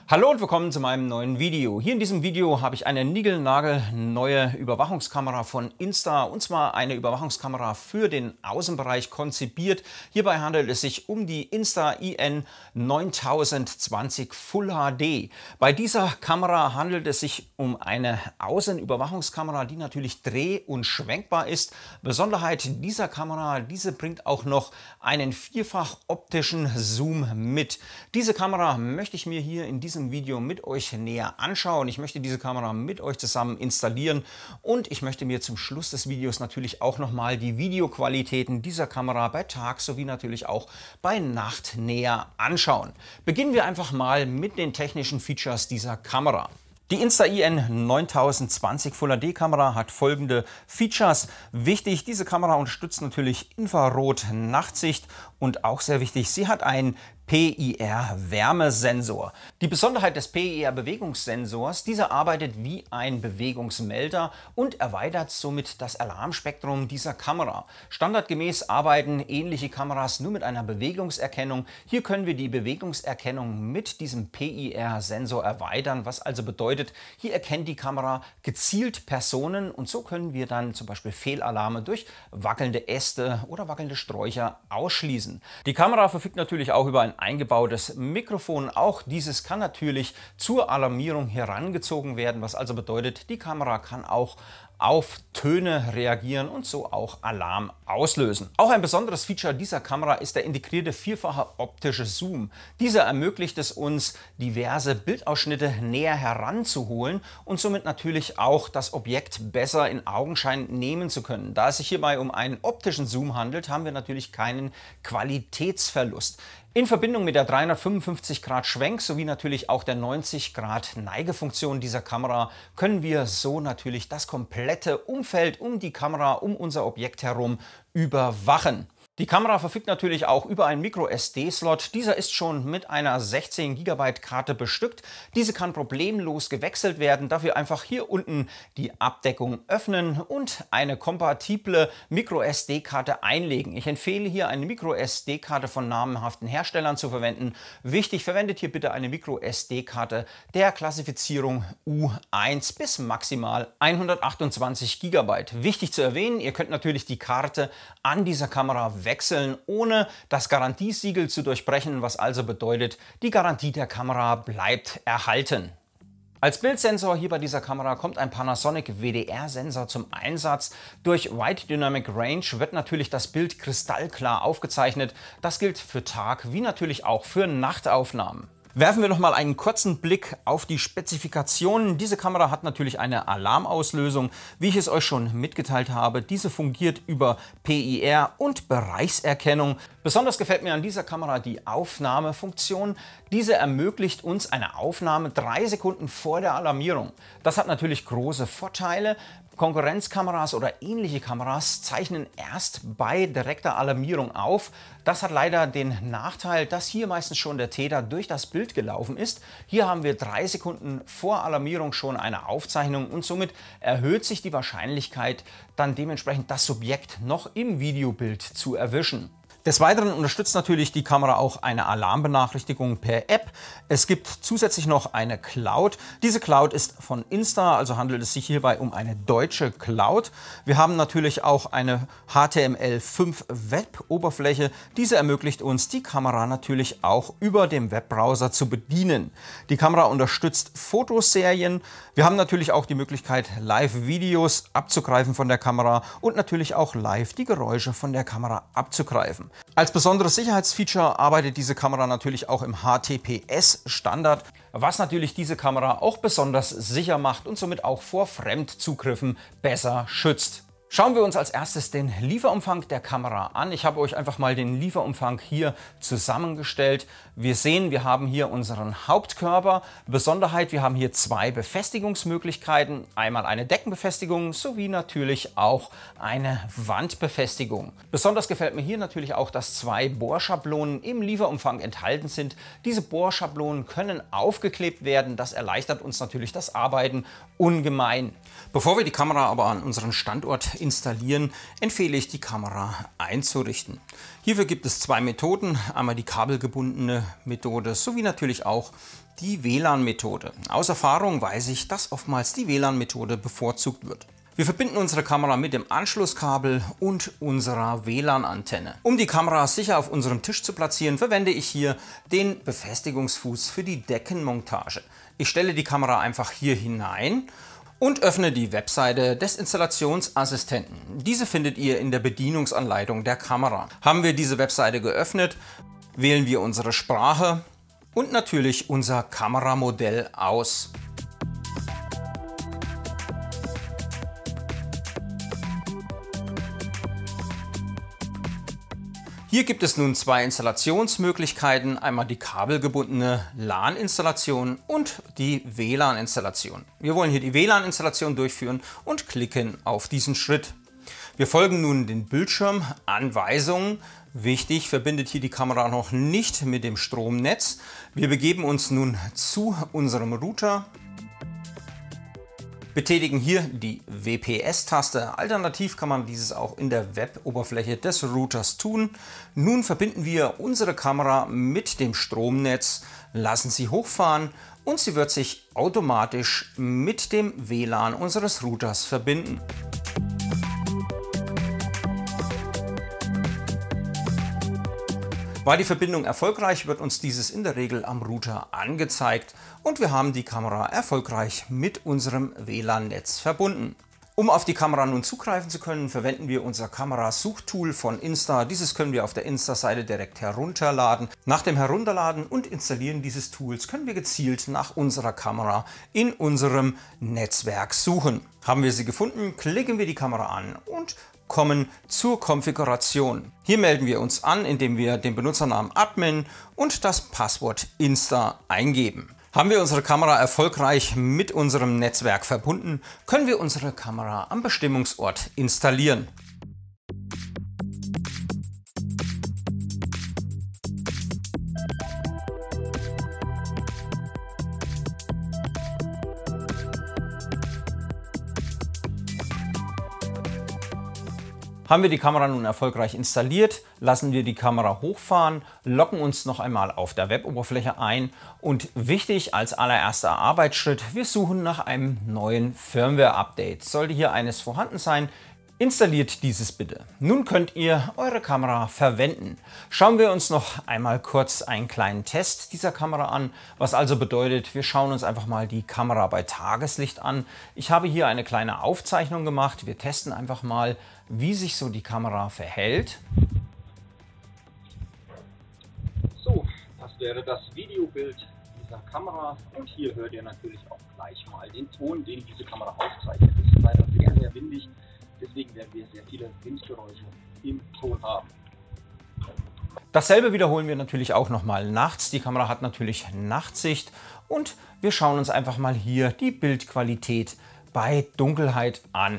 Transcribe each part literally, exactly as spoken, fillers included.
Hallo und willkommen zu meinem neuen Video. Hier in diesem Video habe ich eine niegelnagelneue Überwachungskamera von Insta, und zwar eine Überwachungskamera für den Außenbereich konzipiert. Hierbei handelt es sich um die Insta I N neuntausend-zwanzig Full H D. Bei dieser Kamera handelt es sich um eine Außenüberwachungskamera, die natürlich dreh- und schwenkbar ist. Besonderheit dieser Kamera, diese bringt auch noch einen vierfach optischen Zoom mit. Diese Kamera möchte ich mir hier in diesem Video mit euch näher anschauen. Ich möchte diese Kamera mit euch zusammen installieren und ich möchte mir zum Schluss des Videos natürlich auch nochmal die Videoqualitäten dieser Kamera bei Tag sowie natürlich auch bei Nacht näher anschauen. Beginnen wir einfach mal mit den technischen Features dieser Kamera. Die Insta I N neuntausend-zwanzig Full H D Kamera hat folgende Features. Wichtig, diese Kamera unterstützt natürlich Infrarot-Nachtsicht und auch sehr wichtig, sie hat einen P I R-Wärmesensor. Die Besonderheit des P I R-Bewegungssensors, dieser arbeitet wie ein Bewegungsmelder und erweitert somit das Alarmspektrum dieser Kamera. Standardgemäß arbeiten ähnliche Kameras nur mit einer Bewegungserkennung. Hier können wir die Bewegungserkennung mit diesem P I R-Sensor erweitern, was also bedeutet, hier erkennt die Kamera gezielt Personen und so können wir dann zum Beispiel Fehlalarme durch wackelnde Äste oder wackelnde Sträucher ausschließen. Die Kamera verfügt natürlich auch über ein eingebautes Mikrofon. Auch dieses kann natürlich zur Alarmierung herangezogen werden, was also bedeutet, die Kamera kann auch auf Töne reagieren und so auch Alarm auslösen. Auch ein besonderes Feature dieser Kamera ist der integrierte vierfache optische Zoom. Dieser ermöglicht es uns, diverse Bildausschnitte näher heranzuholen und somit natürlich auch das Objekt besser in Augenschein nehmen zu können. Da es sich hierbei um einen optischen Zoom handelt, haben wir natürlich keinen Qualitätsverlust. In Verbindung mit der dreihundertfünfundfünfzig Grad Schwenk sowie natürlich auch der neunzig Grad Neigefunktion dieser Kamera können wir so natürlich das komplette Umfeld um die Kamera, um unser Objekt herum überwachen. Die Kamera verfügt natürlich auch über einen Micro S D-Slot. Dieser ist schon mit einer sechzehn Gigabyte Karte bestückt. Diese kann problemlos gewechselt werden. Dafür einfach hier unten die Abdeckung öffnen und eine kompatible Micro S D-Karte einlegen. Ich empfehle hier eine Micro S D-Karte von namhaften Herstellern zu verwenden. Wichtig, verwendet hier bitte eine Micro S D-Karte der Klassifizierung U eins bis maximal hundertachtundzwanzig Gigabyte. Wichtig zu erwähnen, ihr könnt natürlich die Karte an dieser Kamera wechseln, ohne das Garantiesiegel zu durchbrechen, was also bedeutet, die Garantie der Kamera bleibt erhalten. Als Bildsensor hier bei dieser Kamera kommt ein Panasonic W D R-Sensor zum Einsatz. Durch Wide Dynamic Range wird natürlich das Bild kristallklar aufgezeichnet. Das gilt für Tag- wie natürlich auch für Nachtaufnahmen. Werfen wir noch mal einen kurzen Blick auf die Spezifikationen. Diese Kamera hat natürlich eine Alarmauslösung, wie ich es euch schon mitgeteilt habe. Diese fungiert über P I R und Bereichserkennung. Besonders gefällt mir an dieser Kamera die Aufnahmefunktion. Diese ermöglicht uns eine Aufnahme drei Sekunden vor der Alarmierung. Das hat natürlich große Vorteile. Konkurrenzkameras oder ähnliche Kameras zeichnen erst bei direkter Alarmierung auf. Das hat leider den Nachteil, dass hier meistens schon der Täter durch das Bild gelaufen ist. Hier haben wir drei Sekunden vor Alarmierung schon eine Aufzeichnung und somit erhöht sich die Wahrscheinlichkeit, dann dementsprechend das Subjekt noch im Videobild zu erwischen. Des Weiteren unterstützt natürlich die Kamera auch eine Alarmbenachrichtigung per App. Es gibt zusätzlich noch eine Cloud. Diese Cloud ist von Insta, also handelt es sich hierbei um eine deutsche Cloud. Wir haben natürlich auch eine H T M L fünf Web-Oberfläche. Diese ermöglicht uns, die Kamera natürlich auch über dem Webbrowser zu bedienen. Die Kamera unterstützt Fotoserien. Wir haben natürlich auch die Möglichkeit, Live-Videos abzugreifen von der Kamera und natürlich auch live die Geräusche von der Kamera abzugreifen. Als besonderes Sicherheitsfeature arbeitet diese Kamera natürlich auch im H T T P S-Standard, was natürlich diese Kamera auch besonders sicher macht und somit auch vor Fremdzugriffen besser schützt. Schauen wir uns als erstes den Lieferumfang der Kamera an. Ich habe euch einfach mal den Lieferumfang hier zusammengestellt. Wir sehen, wir haben hier unseren Hauptkörper. Besonderheit, wir haben hier zwei Befestigungsmöglichkeiten. Einmal eine Deckenbefestigung sowie natürlich auch eine Wandbefestigung. Besonders gefällt mir hier natürlich auch, dass zwei Bohrschablonen im Lieferumfang enthalten sind. Diese Bohrschablonen können aufgeklebt werden. Das erleichtert uns natürlich das Arbeiten ungemein. Bevor wir die Kamera aber an unseren Standort installieren, empfehle ich, die Kamera einzurichten. Hierfür gibt es zwei Methoden, einmal die kabelgebundene Methode sowie natürlich auch Die W L A N-Methode. Aus Erfahrung weiß ich, dass oftmals die W L A N-Methode bevorzugt wird. Wir verbinden unsere Kamera mit dem Anschlusskabel und unserer W L A N-Antenne. Um die Kamera sicher auf unserem Tisch zu platzieren, verwende ich hier den Befestigungsfuß für die Deckenmontage. Ich stelle die Kamera einfach hier hinein und öffne die Webseite des Installationsassistenten. Diese findet ihr in der Bedienungsanleitung der Kamera. Haben wir diese Webseite geöffnet, wählen wir unsere Sprache und natürlich unser Kameramodell aus. Hier gibt es nun zwei Installationsmöglichkeiten, einmal die kabelgebundene L A N-Installation und die W L A N-Installation. Wir wollen hier die W L A N-Installation durchführen und klicken auf diesen Schritt. Wir folgen nun den Bildschirmanweisungen. Wichtig, verbindet hier die Kamera noch nicht mit dem Stromnetz. Wir begeben uns nun zu unserem Router. Betätigen hier die W P S-Taste. Alternativ kann man dieses auch in der Web-Oberfläche des Routers tun. Nun verbinden wir unsere Kamera mit dem Stromnetz, lassen sie hochfahren und sie wird sich automatisch mit dem W L A N unseres Routers verbinden. War die Verbindung erfolgreich, wird uns dieses in der Regel am Router angezeigt und wir haben die Kamera erfolgreich mit unserem W L A N-Netz verbunden. Um auf die Kamera nun zugreifen zu können, verwenden wir unser Kamerasuchtool von Insta. Dieses können wir auf der Insta-Seite direkt herunterladen. Nach dem Herunterladen und Installieren dieses Tools können wir gezielt nach unserer Kamera in unserem Netzwerk suchen. Haben wir sie gefunden, klicken wir die Kamera an und kommen zur Konfiguration. Hier melden wir uns an, indem wir den Benutzernamen Admin und das Passwort Insta eingeben. Haben wir unsere Kamera erfolgreich mit unserem Netzwerk verbunden, können wir unsere Kamera am Bestimmungsort installieren. Haben wir die Kamera nun erfolgreich installiert, lassen wir die Kamera hochfahren, loggen uns noch einmal auf der Web-Oberfläche ein und wichtig als allererster Arbeitsschritt, wir suchen nach einem neuen Firmware-Update. Sollte hier eines vorhanden sein, installiert dieses bitte. Nun könnt ihr eure Kamera verwenden. Schauen wir uns noch einmal kurz einen kleinen Test dieser Kamera an, was also bedeutet, wir schauen uns einfach mal die Kamera bei Tageslicht an. Ich habe hier eine kleine Aufzeichnung gemacht. Wir testen einfach mal, wie sich so die Kamera verhält. So, das wäre das Videobild dieser Kamera und hier hört ihr natürlich auch gleich mal den Ton, den diese Kamera aufzeichnet. Es ist leider sehr, sehr windig. Deswegen werden wir sehr viele Windgeräusche im Ton haben. Dasselbe wiederholen wir natürlich auch nochmal nachts. Die Kamera hat natürlich Nachtsicht und wir schauen uns einfach mal hier die Bildqualität bei Dunkelheit an.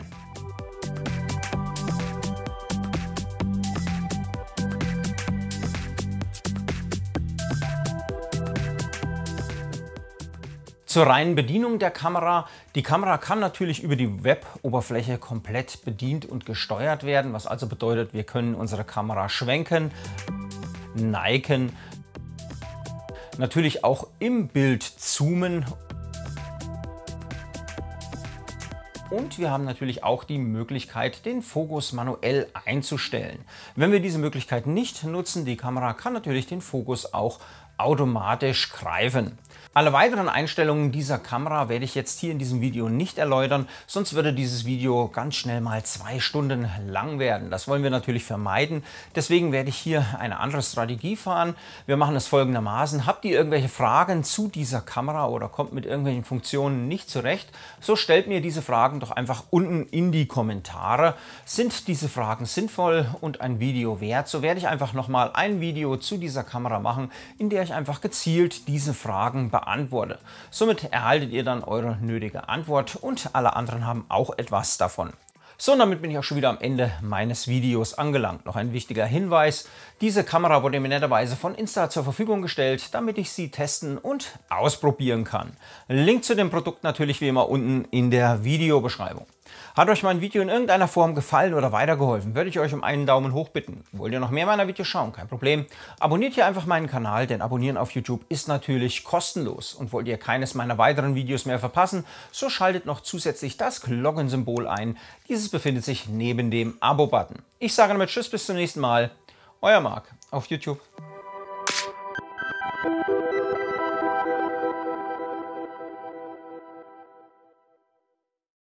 Zur reinen Bedienung der Kamera. Die Kamera kann natürlich über die Web-Oberfläche komplett bedient und gesteuert werden, was also bedeutet, wir können unsere Kamera schwenken, neigen, natürlich auch im Bild zoomen und wir haben natürlich auch die Möglichkeit, den Fokus manuell einzustellen. Wenn wir diese Möglichkeit nicht nutzen, die Kamera kann natürlich den Fokus auch automatisch greifen. Alle weiteren Einstellungen dieser Kamera werde ich jetzt hier in diesem Video nicht erläutern, sonst würde dieses Video ganz schnell mal zwei Stunden lang werden. Das wollen wir natürlich vermeiden. Deswegen werde ich hier eine andere Strategie fahren. Wir machen es folgendermaßen. Habt ihr irgendwelche Fragen zu dieser Kamera oder kommt mit irgendwelchen Funktionen nicht zurecht, so stellt mir diese Fragen doch einfach unten in die Kommentare. Sind diese Fragen sinnvoll und ein Video wert, so werde ich einfach nochmal ein Video zu dieser Kamera machen, in der ich einfach gezielt diese Fragen beantworte. Somit erhaltet ihr dann eure nötige Antwort und alle anderen haben auch etwas davon. So, und damit bin ich auch schon wieder am Ende meines Videos angelangt. Noch ein wichtiger Hinweis: Diese Kamera wurde mir netterweise von Insta zur Verfügung gestellt, damit ich sie testen und ausprobieren kann. Link zu dem Produkt natürlich wie immer unten in der Videobeschreibung. Hat euch mein Video in irgendeiner Form gefallen oder weitergeholfen, würde ich euch um einen Daumen hoch bitten. Wollt ihr noch mehr meiner Videos schauen? Kein Problem. Abonniert hier einfach meinen Kanal, denn Abonnieren auf YouTube ist natürlich kostenlos. Und wollt ihr keines meiner weiteren Videos mehr verpassen, so schaltet noch zusätzlich das Glockensymbol ein. Dieses befindet sich neben dem Abo-Button. Ich sage damit Tschüss, bis zum nächsten Mal. Euer Marc auf YouTube.